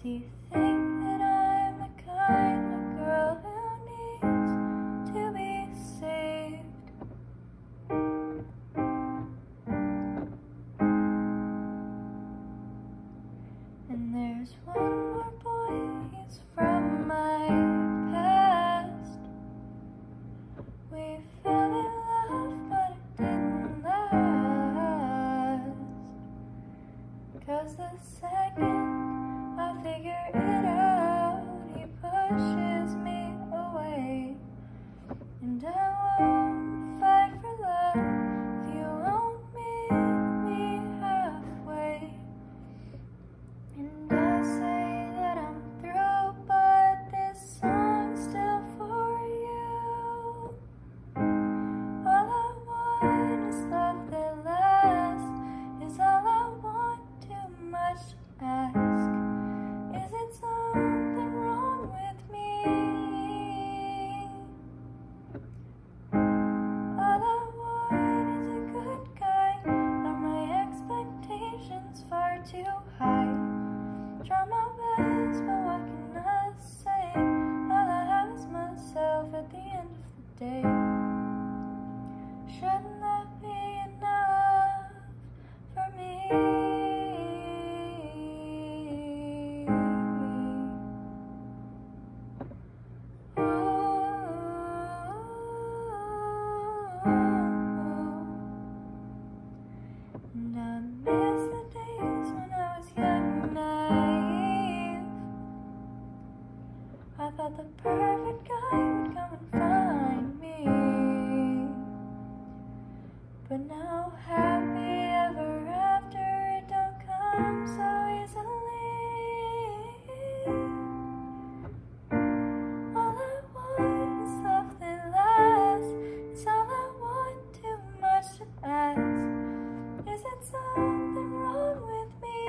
you think that I'm the kind of girl who needs to be saved? And there's one more boy, he's from my past. We fell in love, but it didn't last. 'Cause the second I figure it out, he pushes me away. And I won't fight for love if you won't meet me halfway. And I say that I'm through, but this song's still for you. All I want is love that lasts, is all I want, too much to ask. Is it something wrong with me? All I want is a good guy. Are my expectations far too high? Try my best, but what can I say? All I have is myself at the end of the day. Shouldn't that be enough for me? And I miss the days when I was young and naive. I thought the perfect guy would come and find me. But now happy ever after, it don't come so easily. All I want is love that lasts, it's all I want, too much to ask. Is it something wrong with me?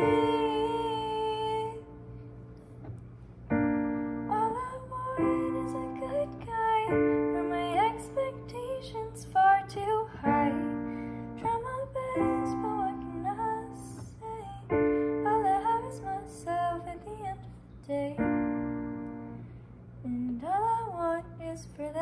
All I want is a good guy. Are my expectations far too high? Try my best, but what can I say? All I have is myself at the end of the day. And all I want is for that